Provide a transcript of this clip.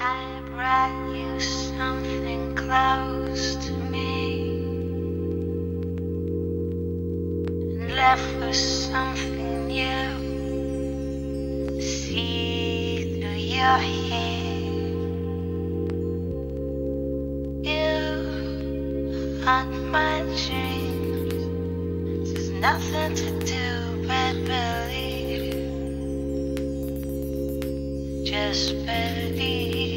I brought you something close to me and left with something new. See through your hair, you haunt my dreams. There's nothing to do but believe. Just believe.